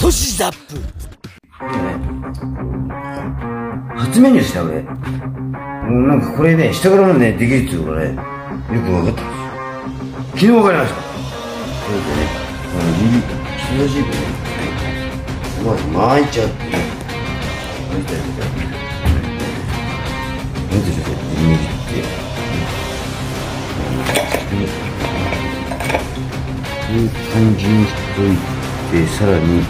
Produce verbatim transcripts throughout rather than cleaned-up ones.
トシザップ。 初メニューした俺。もうなんかこれね、下からもね、できるっていうからね、よく分かったんですよ。昨日分かりました。それでね、あの、指、人差し指ね、まず巻いちゃって、ね、巻いたりとか、巻いてちょっと握って、こういう感じにしといて、さらに、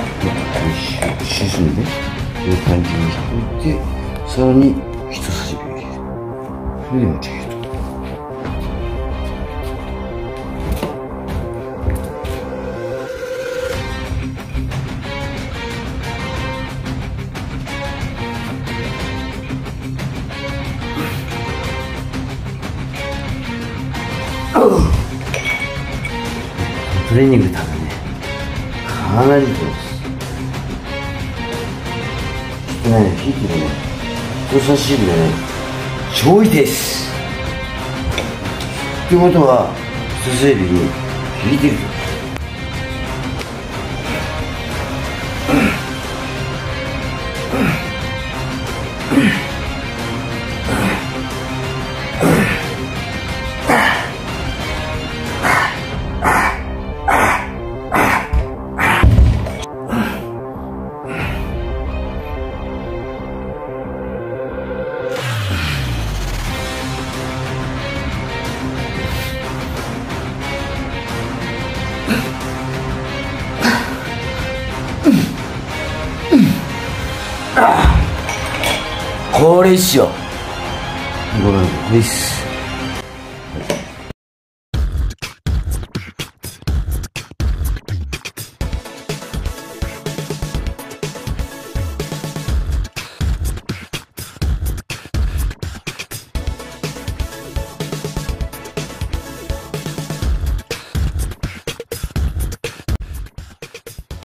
沈んで、こういう感じにしといて、さらに人差し指を入れる。それで持ち上げると。トレーニングただね、かなりです。ちょっとね、引いてるね、人差し指がね、超いいです。ってことは、人差し指に引いてると。これっしょ。ごめん、これっす。